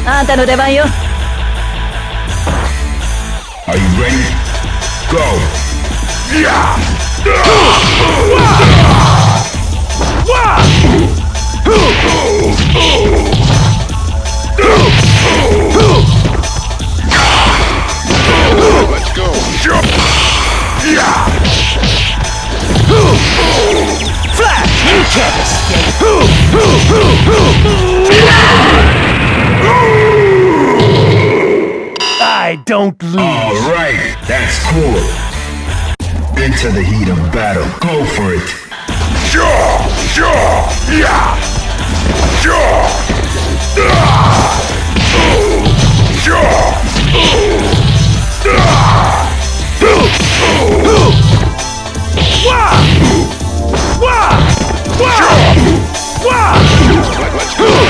あんたの出番よ。 Are you ready? Go! Yeah! Let's go. Jump! Yeah! Flash! You can't escape! I don't lose! Alright, that's cool. Into the heat of battle. Go for it. Sure! Sure! Yeah! Sure! Sure! Let's go.